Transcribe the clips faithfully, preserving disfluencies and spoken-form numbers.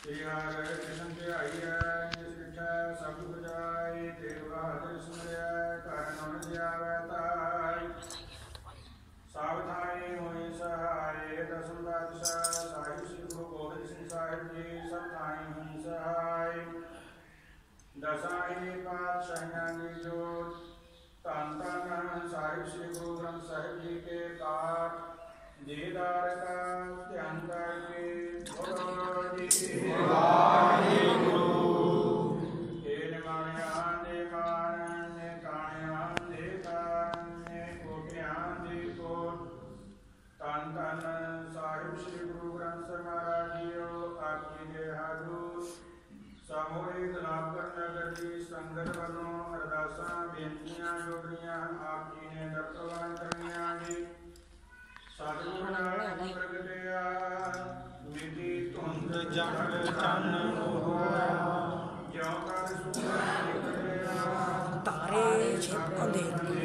सावधानी होई सहाय दसम बादशाह साहिब श्री गुरु गोबिंद सिंह साहिब जी सवधानी होई सहाय दसाई पातशाहियां की जोत धन धन साहिब श्री गुरु ग्रंथ साहिब जी के पाठ दीदार का ध्यान करके बोलो जी वाहिगुरु धन धन साहिब श्री गुरु ग्रंथ साहिब महाराज जीओ आपकी जय हाजूर सामूहिक लाभकर नगर की संगत वालों अरदासा बेनतियां जोड़ियां आप जी ने दर्शवान करनिया जी सतगुरु नाम प्रगटिया मिटी धुंध जग चन होया ज्यों कर सूरज निकलिया तारे छिपंदे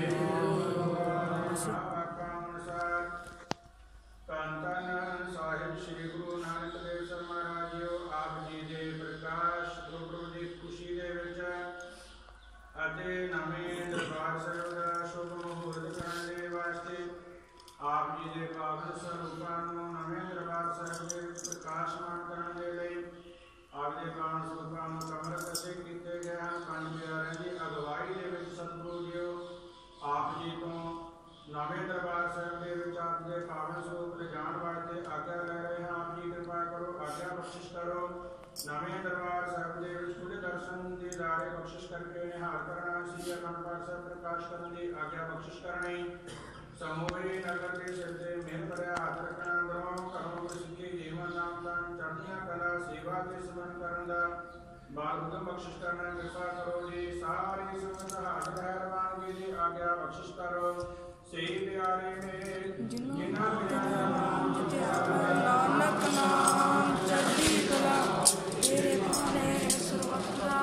धन धन साहिब श्री गुरु नानक देव सर महाराज जीओ आप जी दे प्रकाश गुरु ਦੀ ਖੁਸ਼ੀ ਦੇ ਵਿੱਚ ਅਤੇ ਨਵੇਂ ਦਰਬਾਰ ਸਾਹਿਬ ਦਾ ਸ਼ੁਭ ਮਹੂਰਤ ਕਰਨ ਦੇ ਵਾਸਤੇ ਆਪ ਜੀ ਦੇ ਪਾਵਨ ਸਰੂਪਾਂ ਨੂੰ ਨਵੇਂ ਦਰਬਾਰ ਸਾਹਿਬ ਦੇ ਵਿੱਚ ਪ੍ਰਕਾਸ਼ਮਾਨ ਕਰਨ ਦੇ ਲਈ ਆਪ ਦੇ ਪਾਵਨ ਸਰੂਪਾਂ ਨੂੰ ਕਮਲ ਕਸੇ ਕੀਤੇ ਗਏ ਹਨ। ਪੰਜ ਪਿਆਰਿਆਂ ਦੀ ਅਗਵਾਈ ਦੇ ਵਿੱਚ ਸਤਿਗੁਰੂ ਜੀਓ ਆਪ ਜੀ ਤੋਂ ਨਵੇਂ ਦਰਬਾਰ ਸਾਹਿਬ ਦੇ ਵਿੱਚ ਆਪ ਦੇ ਪਾਵਨ ਸਰੂਪ ਲਿਜਾਣ ਵਾਸਤੇ ਆਗਿਆ ਲੈ ਰਹੇ ਹਾਂ। ਆਪ ਜੀ ਕਿਰਪਾ ਕਰੋ, ਆਗਿਆ ਬਖਸ਼ਿਸ਼ ਕਰੋ। ਨਵੇਂ ਦਰਬਾਰ ਸਾਹਿਬ ਦੇ ਵਿੱਚ ਖੁਦ ਦਰਸ਼ਨ ਦੇ ਦਾਰੇ ਬਖਸ਼ਿਸ਼ ਕਰਕੇ ਨਿਹਾਲ ਕਰਨਾ ਸ੍ਰੀ ਅਖੰਡ ਪਾਠ ਸਾਹਿਬ ਪ੍ਰਕਾਸ਼ ਕਰਨ ਦੀ ਆਗਿਆ ਬਖਸ਼ਿਸ਼ ਕਰਨੀ। ਸਮੂਹੇ ਨਗਰ ਦੇ ਸਿਰ ਤੇ ਮਿਹਰ ਭਰਿਆ ਹੱਥ ਰੱਖਣਾ ਅੰਦਰੋਂ ਘਰੋਂ ਸਿੱਖੇ ਜੀਵਨ ਨਾਮ ਦਾਨ ਚੜ੍ਹਦੀਆਂ ਕਲਾ ਸੇਵਾ ਤੇ ਸਮਰਨ ਕਰਨ ਦਾ ਬਾਲ ਹੁਕਮ ਬਖਸ਼ਿਸ਼ ਕਰਨਾ ਕਿਰਪਾ ਕਰੋ ਜੀ। ਸਾਰੀ ਸੰਗਤ ਹਾਜ਼ਰ ਹੈ ਰਵਾਨਗੀ ਦੀ ਆਗਿਆ ਬਖਸ਼ਿਸ਼ ਕਰੋ। ਸਹੀ ਪਿਆਰੇ ਨੇ ਜਿਨ੍ਹਾਂ ਪਿਆਰਿਆਂ ਨਾਮ ਨਾਨਕ ਨਾਮ ਚੜ੍ਹਦੀ ਕਲਾ ਤੇਰੇ ਭਾਣੇ ਸਰਬੱਤ ਦਾ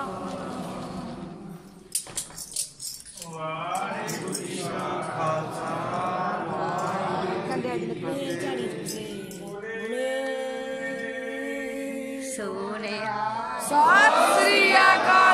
ਵਾਹਿਗੁਰੂ ਜੀ ਕਾ ਖਾਲਸਾ ਵਾਹਿਗੁਰੂ ਜੀ ਕੀ ਫਤਿਹ। ਸੋਨਿਆ ਸਤਿ ਸ੍ਰੀ ਅਕਾਲ।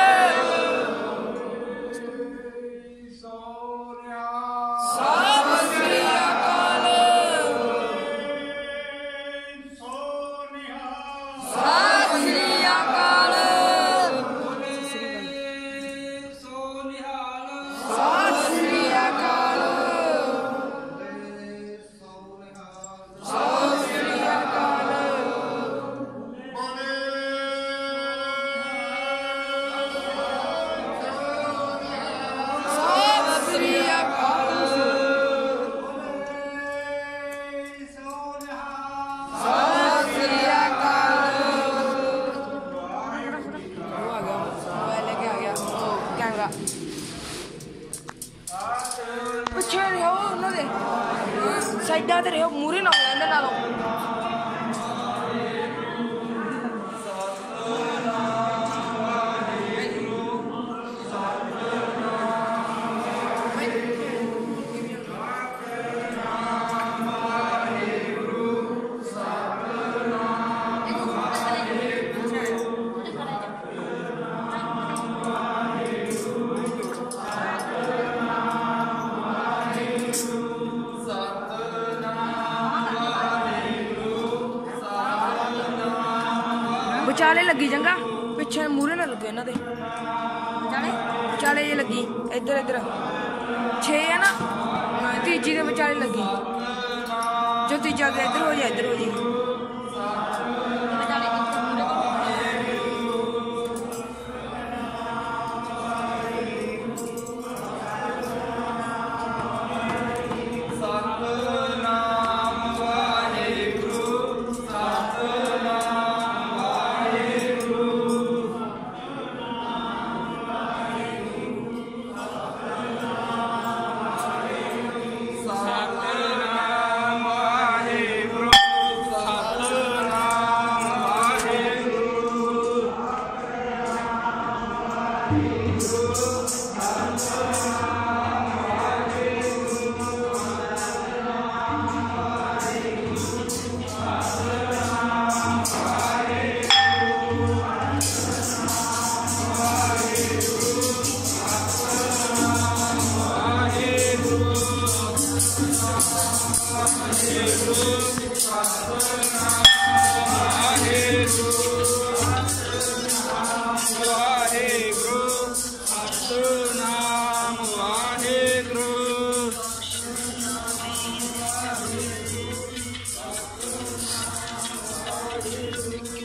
ਪਿੱਛੇ ਰਹੋ ਉਹਨਾਂ ਦੇ ਸਾਈਡਾਂ ਤੇ ਰਹੋ ਮੂਹਰੇ ਨਾ ਹੋ ਇਹਨਾਂ ਨਾਲੋਂ। ਵਿਚਾਲੇ ਲੱਗੀ ਚੰਗਾ ਪਿੱਛੇ ਮੂਹਰੇ ਨਾ ਲੱਗੇ ਇਹਨਾਂ ਦੇ ਵਿਚਾਲੇ ਵਿਚਾਲੇ ਜੇ ਲੱਗੀ ਇੱਧਰ ਇੱਧਰ ਛੇ ਹੈ ਨਾ ਤੀਜੀ ਦੇ ਵਿਚਾਲੇ ਲੱਗੀ ਜੋ ਤੀਜਾ ਗਿਆ ਇੱਧਰ ਹੋ ਜਾ ਇੱਧਰ ਹੋ ਜੀ।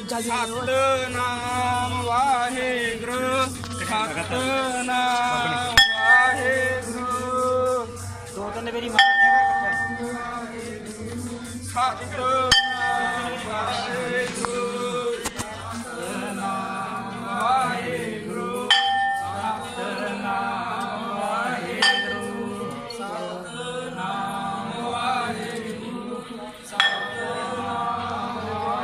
ਸਤਿਨਾਮ ਵਾਹਿਗੁਰੂ ਸਤਿਨਾਮ ਵਾਹਿਗੁਰੂ ਦੋ ਤਿੰਨ ਵਾਰੀ ਮਾਰਦਾ ਸਤਿਨਾਮ ਵਾਹਿਗੁਰੂ ਸਤਿਨਾਮ ਵਾਹਿਗੁਰੂ ਸਤਿਨਾਮ ਵਾਹਿਗੁਰੂ ਸਤਿਨਾਮ ਵਾਹਿਗੁਰੂ ਸਤਿਨਾਮ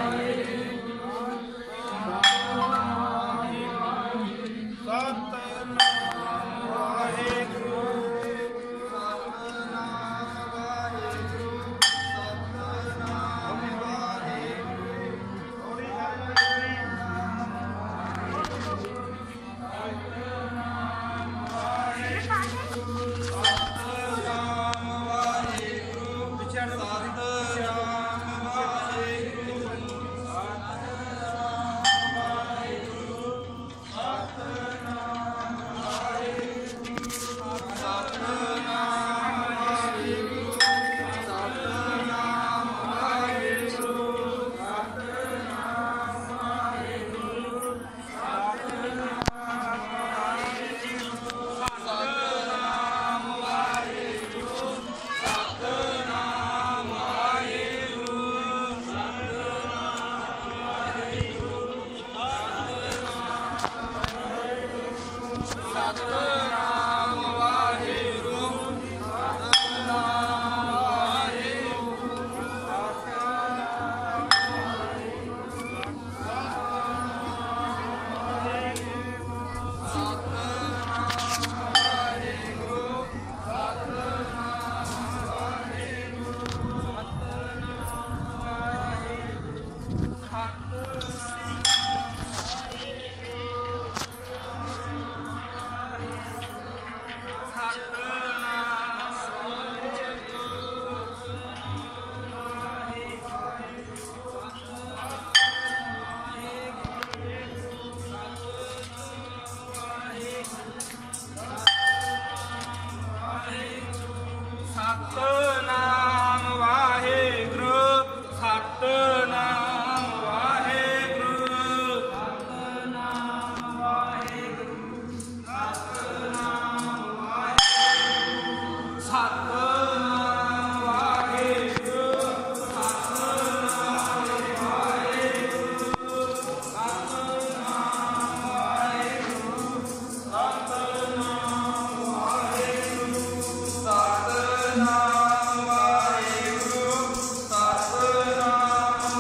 ਸਤਿਨਾਮ ਵਾਹਿਗੁਰੂ ਸਤਿਨਾਮ ਵਾਹਿਗੁਰੂ ਸਤਿਨਾਮ ਵਾਹਿਗੁਰੂ ਸਤਿਨਾਮ ਵਾਹਿਗੁਰੂ ਸਤਿਨਾਮ ਵਾਹਿਗੁਰੂ ਸਤਿਨਾਮ ਵਾਹਿਗੁਰੂ ਸਤਿਨਾਮ ਵਾਹਿਗੁਰੂ ਸਤਿਨਾਮ ਵਾਹਿਗੁਰੂ ਸਤਿਨਾਮ ਵਾਹਿਗੁਰੂ ਸਤਿਨਾਮ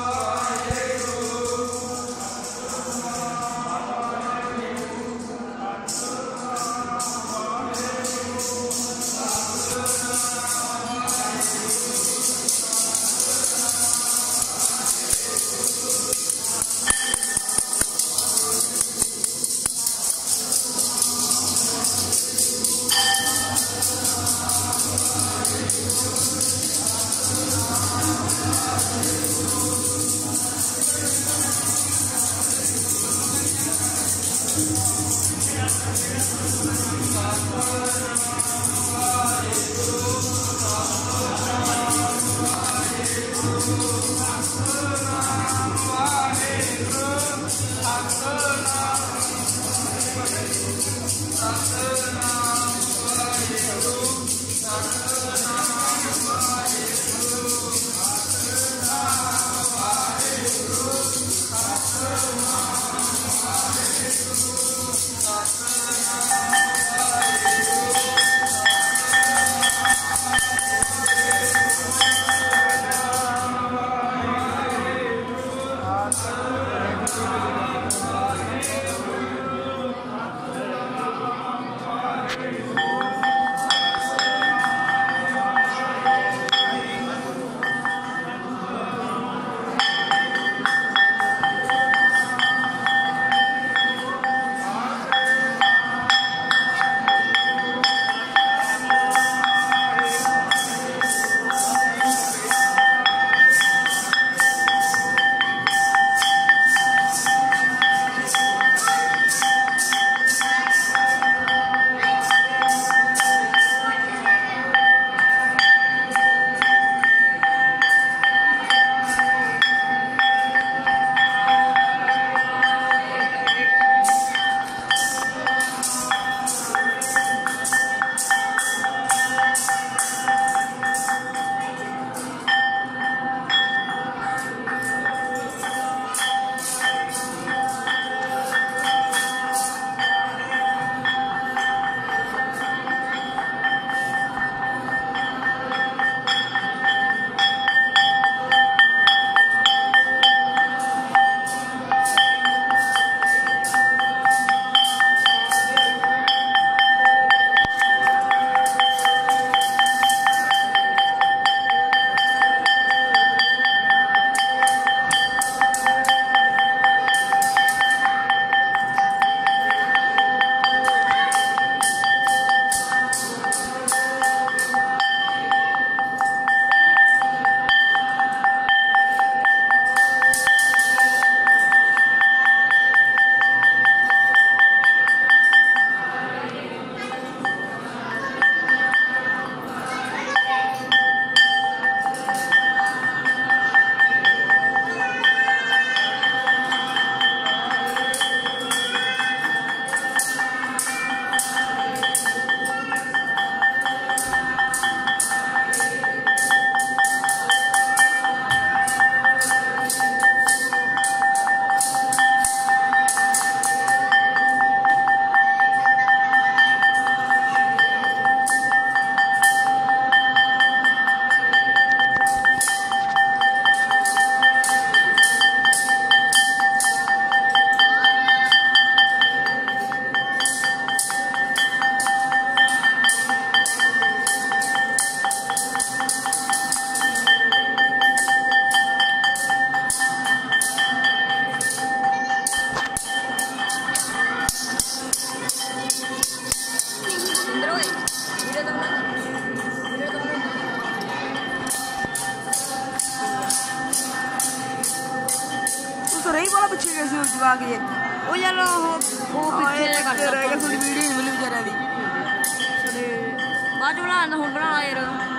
नहीं बोला पीछे कैसे हो चुका के ओ यार वो वो पीछे करते रहेगा थोड़ी वीडियो मिल बेचारा दी थोड़े बाद बना ना हो बना यार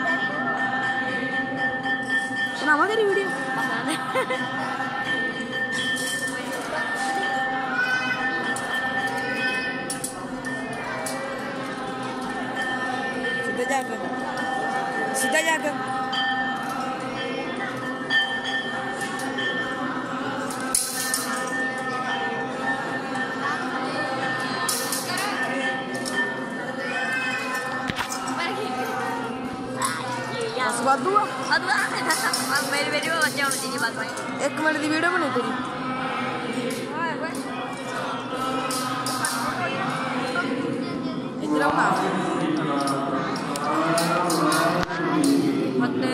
बनावा तेरी वीडियो सीधा जाकर सीधा जाकर वादू मेरी वीडियो बच्चे होनी चाहिए बात भाई एक मिनट की वीडियो बनी तेरी इधर बना मत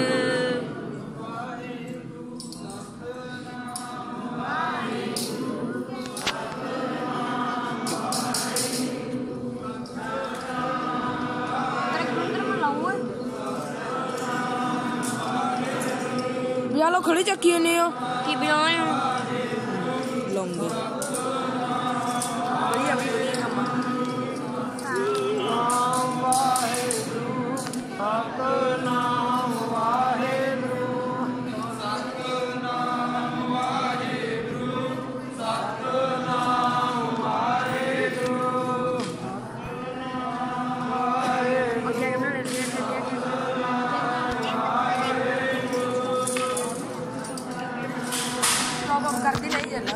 यालो खड़ी चक्की नहीं हो कि बिनाए हो लंबे बढ़िया बढ़िया काम करती नहीं चला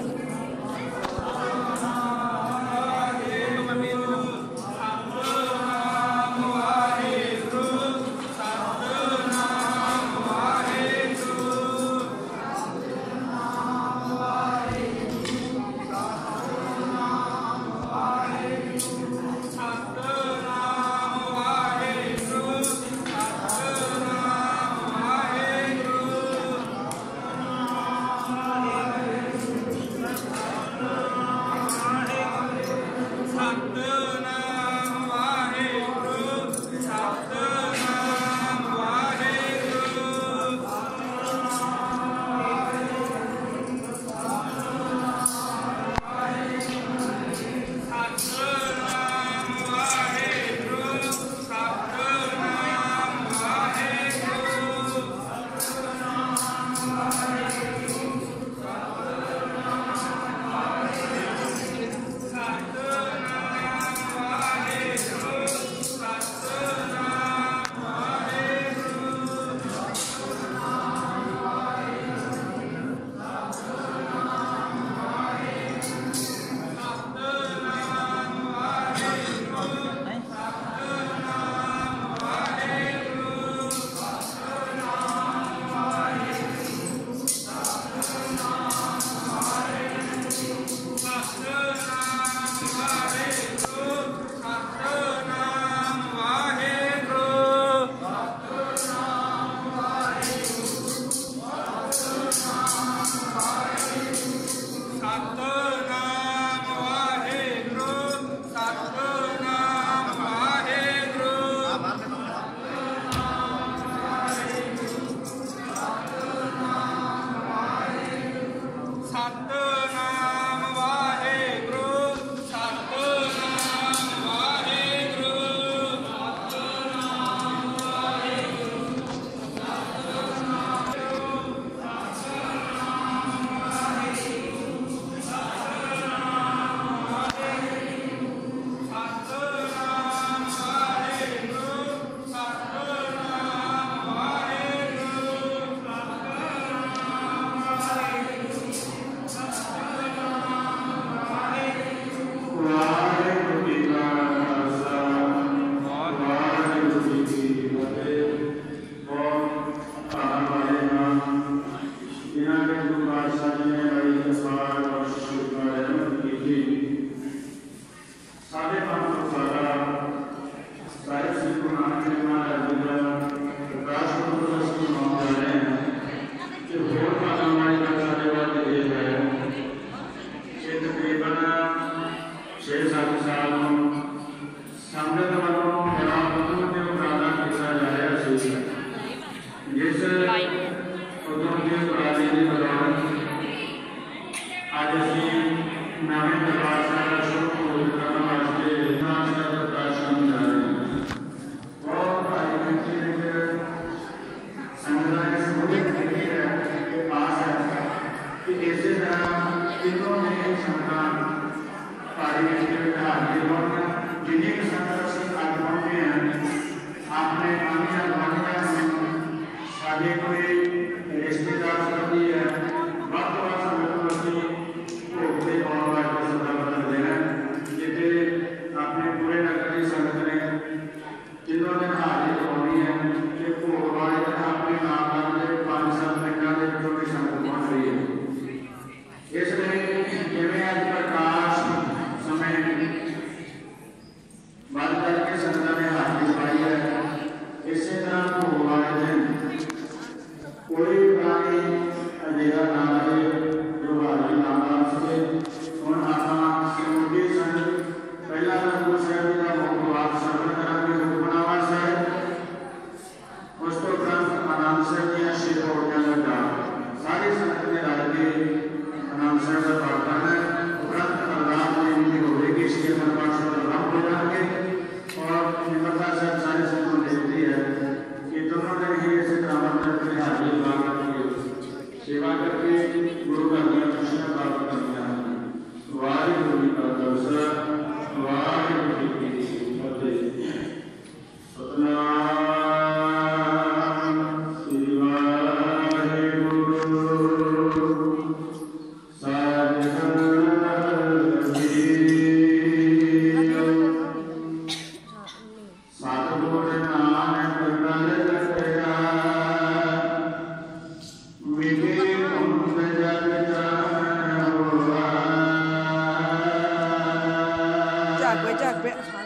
ਅੱਜ ਅਸੀਂ ਨਵੇਂ ਦਰਬਾਰ ਸਾਹਿਬ ਦਾ ਸ਼ੁਰੂ ਕਰਨ ਵਾਸਤੇ ਨਾਮ ਸਾਹਿਬ ਦਾ ਦਰਸ਼ਨ ਕਰ ਰਹੇ ਹਾਂ। ਬਹੁਤ ਭਾਰੀ ਗਿਣਤੀ ਵਿੱਚ ਸੰਗਤਾਂ ਨੇ ਸਹੂਲਤ ਕੀਤੀ ਹੈ ਕਿ ਪਾਸ ਹੈ ਕਿ ਇਸੇ ਤਰ੍ਹਾਂ ਤਿੰਨੋਂ ਨੇ ਸੰਗਤਾਂ ਭਾਰੀ ਗਿਣਤੀ ਵਿੱਚ ਹਾਜ਼ਰ ਹੋਣ। ਜਿੰਨੀ ਕੁ ਸੰਗਤ ਅਸੀਂ ਅੱਜ ਪਹੁੰਚੇ ਹਾਂ ਆਪਣੇ ਆਂਢੀਆਂ ਗੁਆਂਢੀਆਂ ਨੂੰ ਸਾਡੇ ਕੋਈ ਰਿਸ਼ਤੇਦਾਰ ਸੰਬੰਧੀ ਹੈ ਵੱਧ ਤੋਂ ਵੱਧ ਸੰਗਤ ਨੂੰ ਅਸੀਂ ਭੋਗ ਤੇ ਪਾਉਣ ਵਾਸਤੇ ਸਦਾ ਬਦਲਦੇ ਹਾਂ। ਜਿੱਥੇ ਆਪਣੇ ਪੂਰੇ ਨਗਰ ਦੀ ਸੰਗਤ ਨੇ ਤਿੰਨੋਂ ਦਿਨ ਹਾਜ਼ਰੀ ਹੋਣੀ ਹੈ ਕਿ ਭੋਗ ਵਾਲੇ ਦਿਨ ਆਪਣੇ ਨਾਮ ਦੇ ਪੰਜ ਸੱਤ ਪਿੰਡਾਂ ਦੇ ਵਿੱਚੋਂ ਵੀ ਸੰਗਤ ਪਹੁੰਚ ਰਹੀ ਹੈ। ਇਸ ਲਈ ਜਿਵੇਂ ਅੱਜ ਪ੍ਰਕਾਸ਼ ਸਮੇਂ ਵੱਧ ਕਰਕੇ ਸੰਗਤਾਂ ਨੇ ਹਾਜ਼ਰੀ ਪਾਈ ਹੈ, ਇਸੇ ਤਰ੍ਹਾਂ ਭੋਗ ਵਾਲੇ ਦਿਨ ਕੋਈ ਪ੍ਰਾਣੀ ਅਜਿਹਾ ਨਾ ਰਹੇ ਜੋ ਹਾਜ਼ਰੀ ਨਾ ਲਾ ਸਕੇ। ਹੁਣ ਆਪਾਂ ਸਮੁੱਚੀ ਸੰਗਤ ਪਹਿਲਾਂ ਤਾਂ ਗੁਰੂ ਸਾਹਿਬ ਜੀ ਦਾ ਮੁੱਖ ਵਾਕ ਸਰਵਣ ਕਰਾਂਗੇ ਹੁਕਮਨਾਮਾ ਸਾਹਿਬ, ਉਸ ਤੋਂ ਉਪਰੰਤ ਆਨੰਦ ਸਾਹਿਬ ਦੀਆਂ ਛੇ ਪੌੜੀਆਂ ਦਾ ਜਾਪ ਸਾਰੀ ਸੰਗਤ ਨੇ ਰਲ ਕੇ ਆਨੰਦ ਸਾਹਿਬ ਦਾ ਪਾਠ ਕਰਨਾ ਹੈ। ਉਪਰੰਤ ਅਰਦਾਸ ਬੇਨਤੀ ਹੋਵੇਗੀ, ਸ਼੍ਰੀ ਦਰਬਾਰ ਸਾਹਿਬ ਦਾ ਆਰੰਭ ਹੋ ਜਾਣਗੇ ਔਰ ਨਿਮਰਤਾ ਸਾਹਿਬ ਸਾਰੇ ਸੰਗਤ ਨੂੰ ਬੇਨਤੀ ਹੈ ਕਿ ਦੋਨੋਂ ਦਿਨ ਹੀ ਇਸੇ ਤਰ੍ਹਾਂ ਵਰਤਣ ਕੇ ਹਾਜ਼ਰੀ ਲਗਾ ਕਰਕੇ ਸੇਵਾ ਕਰਕੇ ਗੁਰੂ ਘਰ ਦੀਆਂ ਖੁਸ਼ੀਆਂ ਪ੍ਰਾਪਤ ਕਰਨੀਆਂ ਹਨ। ਵਾਹਿਗੁਰੂ ਜੀ ਕਾ ਖਾਲਸਾ, ਵਾਹਿਗੁਰੂ ਜੀ ਕੀ ਫਤਿਹ। ਸਤਿਨਾਮ ਸ੍ਰੀ ਵਾਹਿਗੁਰੂ ਸਾਹਿਬ ਜੀ। ਸਤਿਗੁਰ ਨਾਨਕ ਤਨ ਰਖਿਆ ਮਿਲੇ ਤੁਮ ਜਗ ਜਾਣਿ ਹੋਆ। ਜਾਗ ਪਏ ਜਾਗ ਪਏ